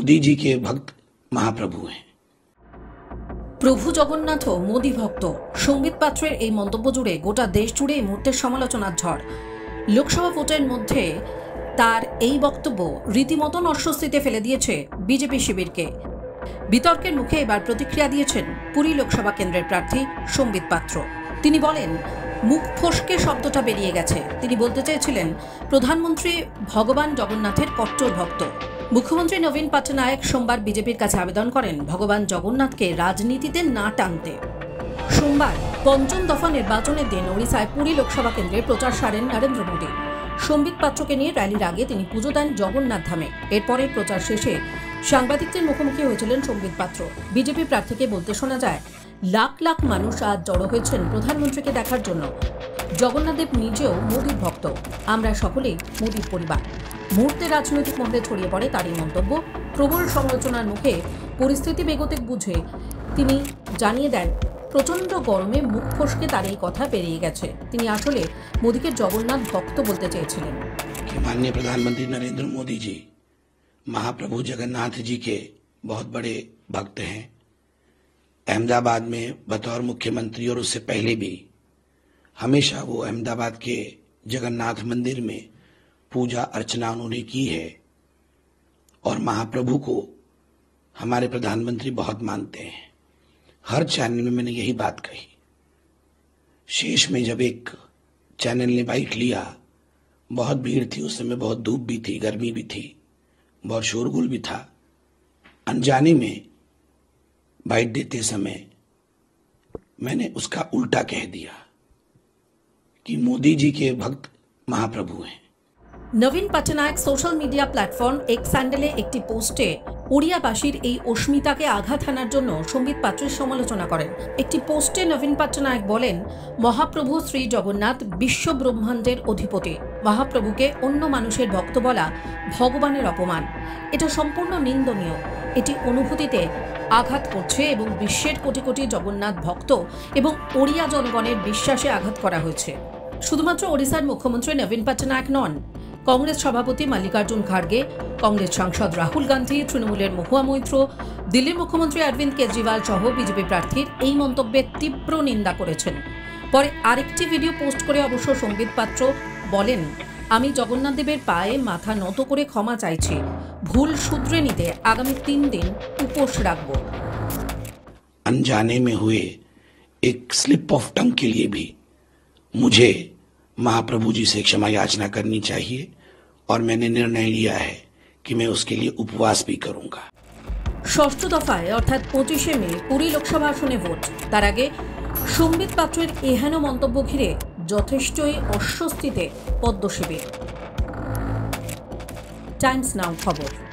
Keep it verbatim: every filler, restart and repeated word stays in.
मोदी जी के भक्त महाप्रभु हैं। প্রভু জগন্নাথ মোদি ভক্ত। সম্বিত পাত্রের এই মন্তব্য জুড়ে গোটা দেশ জুড়ে এই মুহূর্তে সমালোচনার ঝড়। লোকসভা ভোটের মধ্যে তার এই বক্তব্য রীতিমতন অস্বস্তিতে ফেলে দিয়েছে বিজেপি শিবিরকে। বিতর্কের মুখে এবার প্রতিক্রিয়া দিয়েছেন পুরী লোকসভা কেন্দ্রের প্রার্থী সম্বিত পাত্র। তিনি বলেন, মুখ ফসকে শব্দটা বেরিয়ে গেছে। তিনি বলতে চেয়েছিলেন প্রধানমন্ত্রী ভগবান জগন্নাথের কট্টর ভক্ত। মুখ্যমন্ত্রী নবীন পটনায়ক সোমবার বিজেপির কাছে আবেদন করেন ভগবান জগন্নাথকে রাজনীতিতে না টানতে। সোমবার পঞ্চম দফা নির্বাচনের দিন ওড়িশায় পুরী লোকসভা কেন্দ্রে প্রচার সারেন নরেন্দ্র মোদী। সম্বিত পাত্রকে নিয়ে র্যালির আগে তিনি পুজো দেন জগন্নাথ ধামে। এরপরে প্রচার শেষে সাংবাদিকদের মুখোমুখি হয়েছিলেন সম্বিত পাত্র। বিজেপি প্রার্থীকে বলতে শোনা যায়, লাখ লাখ মানুষ আজ জড়ো হয়েছেন প্রধানমন্ত্রীকে দেখার জন্য। জগন্নাথদেব নিজেও মোদীর ভক্ত। আমরা সকলেই মোদীর পরিবার। মুহূর্তে রাজনৈতিক মহলে ছড়িয়ে পড়ে তার এই মন্তব্য। প্রবল সমালোচনার মুখে পরিস্থিতি বেগতিক বুঝে তিনি জানিয়ে দেন, প্রচণ্ড গরমে মুখ ফসকে তার এই কথা বেরিয়ে গেছে। তিনি আসলে মোদীকে জগন্নাথ ভক্ত বলতে চেয়েছিলেন। माननीय प्रधानमंत्री नरेंद्र मोदी जी महाप्रभु जगन्नाथ जी के बहुत बड़े भक्त हैं। अहमदाबाद में बतौर मुख्यमंत्री और उससे पहले भी हमेशा वो अहमदाबाद के जगन्नाथ मंदिर में पूजा अर्चना उन्होंने की है और महाप्रभु को हमारे प्रधानमंत्री बहुत मानते हैं। हर चैनल में मैंने यही बात कही। शेष में जब एक चैनल ने बाइट लिया, बहुत भीड़ थी उस समय, बहुत धूप भी थी, गर्मी भी थी, बहुत शोरगुल भी था। अनजाने में बाइट देते समय मैंने उसका उल्टा कह दिया कि मोदी जी के भक्त महाप्रभु हैं। নবীন Patnaik social media platform X স্যান্ডেলে একটি পোস্টে ওড়িয়াবাসীর এই অস্মিতাকে আঘাত হানার জন্য সম্বিত পাত্রের সমালোচনা করেন। একটি পোস্টে নবীন পটনায়ক বলেন, মহাপ্রভু শ্রী জগন্নাথ বিশ্ব ব্রহ্মাণ্ডের অধিপতি। মহাপ্রভুকে অন্য মানুষের ভক্ত বলা ভগবানের অপমান। এটা সম্পূর্ণ নিন্দনীয়। এটি অনুভূতিতে আঘাত করছে এবং বিশ্বের কোটি কোটি জগন্নাথ ভক্ত এবং ওড়িয়া জনগণের বিশ্বাসে আঘাত করা হয়েছে। শুধুমাত্র ওড়িশার মুখ্যমন্ত্রী নবীন পটনায়ক নন, কংগ্রেস সভাপতি মল্লিকার্জুন খাড়গে, কংগ্রেস সাংসদ রাহুল গান্ধী, তৃণমূলের মহুয়া মৈত্র, দিল্লির মুখ্যমন্ত্রী অরবিন্দ কেজরিওয়াল সহ বিজেপি প্রার্থীর এই মন্তব্যের তীব্র নিন্দা করেছেন। পরে আরেকটি ভিডিও পোস্ট করে অবশ্য সম্বিত পাত্র বলেন, আমি জগন্নাথ দেবের পায়ে মাথা নত করে ক্ষমা চাইছি। ভুল শুধরে নিতে আগামী তিন দিন উপোস রাখব। अनजाने में हुए एक स्लिप ऑफ टंग के लिए भी मुझे महाप्रभु जी से क्षमा याचना करनी चाहिए और मैंने निर्णय लिया है कि मैं उसके लिए उपवास भी करूंगा। ষষ্ঠ দফায় অর্থাৎ পঁচিশে মে পুরী লোকসভা আসনে ভোট। তার আগে সম্বিত পাত্রের এহেন মন্তব্য ঘিরে যথেষ্টই অস্বস্তিতে পদ্ম শিবির। টাইমস নাও খবর।